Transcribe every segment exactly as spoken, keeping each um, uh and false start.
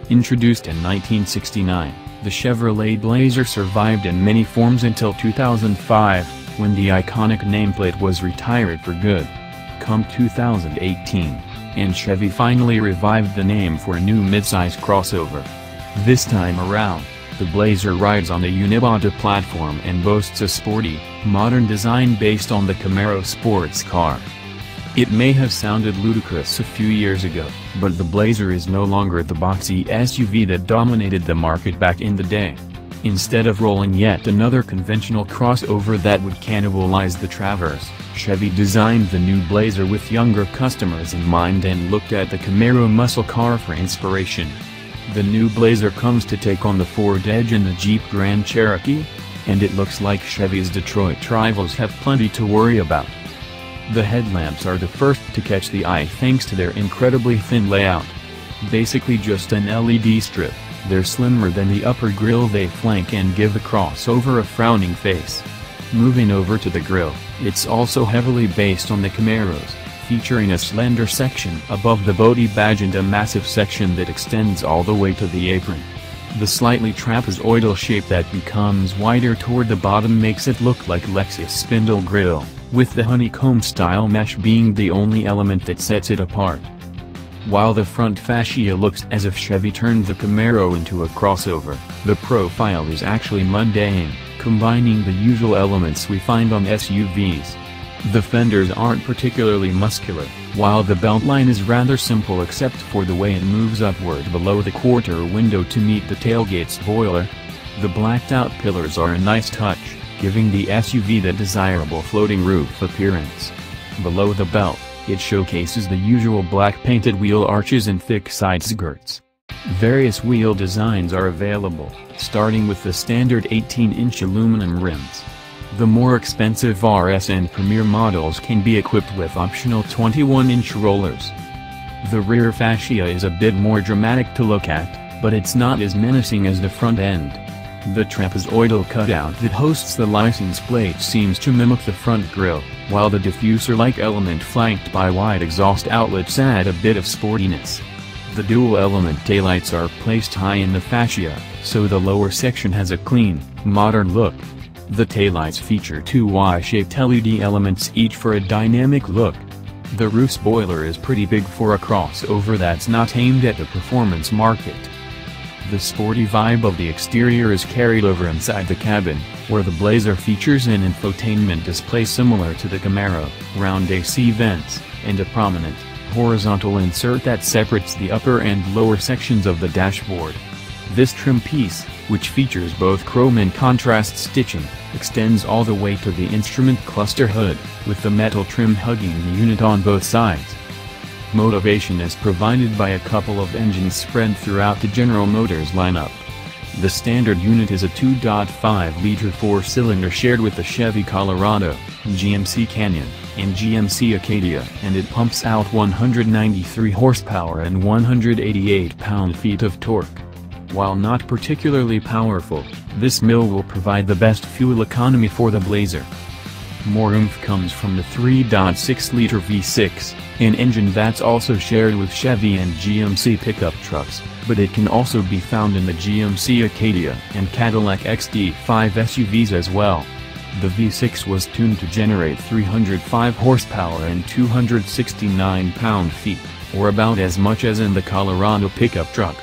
Introduced in nineteen sixty-nine, the Chevrolet Blazer survived in many forms until two thousand five, when the iconic nameplate was retired for good. Come two thousand eighteen, and Chevy finally revived the name for a new midsize crossover. This time around, the Blazer rides on the unibody platform and boasts a sporty, modern design based on the Camaro sports car. It may have sounded ludicrous a few years ago, but the Blazer is no longer the boxy S U V that dominated the market back in the day. Instead of rolling yet another conventional crossover that would cannibalize the Traverse, Chevy designed the new Blazer with younger customers in mind and looked at the Camaro muscle car for inspiration. The new Blazer comes to take on the Ford Edge and the Jeep Grand Cherokee, and it looks like Chevy's Detroit rivals have plenty to worry about. The headlamps are the first to catch the eye thanks to their incredibly thin layout. Basically just an L E D strip, they're slimmer than the upper grille they flank and give the crossover a frowning face. Moving over to the grille, it's also heavily based on the Camaros, featuring a slender section above the body badge and a massive section that extends all the way to the apron. The slightly trapezoidal shape that becomes wider toward the bottom makes it look like Lexus spindle grille, with the honeycomb-style mesh being the only element that sets it apart. While the front fascia looks as if Chevy turned the Camaro into a crossover, the profile is actually mundane, combining the usual elements we find on S U Vs. The fenders aren't particularly muscular, while the beltline is rather simple except for the way it moves upward below the quarter window to meet the tailgate spoiler. The blacked-out pillars are a nice touch, giving the S U V that desirable floating roof appearance. Below the belt, it showcases the usual black painted wheel arches and thick side skirts. Various wheel designs are available, starting with the standard eighteen inch aluminum rims. The more expensive R S and Premier models can be equipped with optional twenty-one inch rollers. The rear fascia is a bit more dramatic to look at, but it's not as menacing as the front end. The trapezoidal cutout that hosts the license plate seems to mimic the front grille, while the diffuser-like element flanked by wide exhaust outlets add a bit of sportiness. The dual-element taillights are placed high in the fascia, so the lower section has a clean, modern look. The taillights feature two Y-shaped L E D elements each for a dynamic look. The roof spoiler is pretty big for a crossover that's not aimed at the performance market. The sporty vibe of the exterior is carried over inside the cabin, where the Blazer features an infotainment display similar to the Camaro, round A C vents, and a prominent, horizontal insert that separates the upper and lower sections of the dashboard. This trim piece, which features both chrome and contrast stitching, extends all the way to the instrument cluster hood, with the metal trim hugging the unit on both sides. Motivation is provided by a couple of engines spread throughout the General Motors lineup. The standard unit is a two point five liter four-cylinder shared with the Chevy Colorado, G M C Canyon, and G M C Acadia, and it pumps out one hundred ninety-three horsepower and one hundred eighty-eight pound-feet of torque. While not particularly powerful, this mill will provide the best fuel economy for the Blazer. More oomph comes from the three point six liter V six, an engine that's also shared with Chevy and G M C pickup trucks, but it can also be found in the G M C Acadia and Cadillac X D five S U Vs as well. The V six was tuned to generate three hundred five horsepower and two hundred sixty-nine pound-feet, or about as much as in the Colorado pickup truck.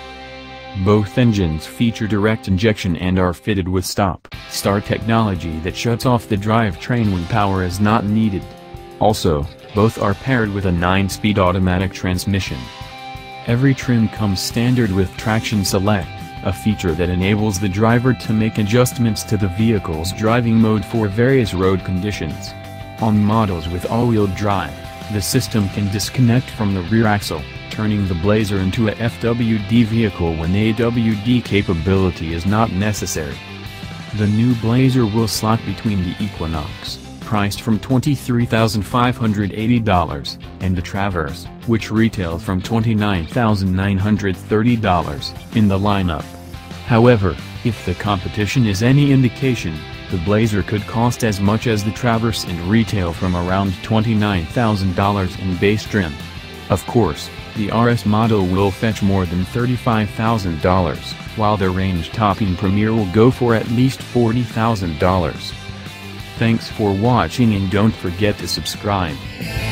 Both engines feature direct injection and are fitted with stop-start technology that shuts off the drivetrain when power is not needed. Also, both are paired with a nine speed automatic transmission. Every trim comes standard with Traction Select, a feature that enables the driver to make adjustments to the vehicle's driving mode for various road conditions. On models with all-wheel drive, the system can disconnect from the rear axle, turning the Blazer into a F W D vehicle when A W D capability is not necessary. The new Blazer will slot between the Equinox, priced from twenty-three thousand five hundred eighty dollars, and the Traverse, which retail from twenty-nine thousand nine hundred thirty dollars, in the lineup. However, if the competition is any indication, the Blazer could cost as much as the Traverse and retail from around twenty-nine thousand dollars in base trim. Of course, The R S model will fetch more than thirty-five thousand dollars, while the range-topping Premier will go for at least forty thousand dollars. Thanks for watching and don't forget to subscribe.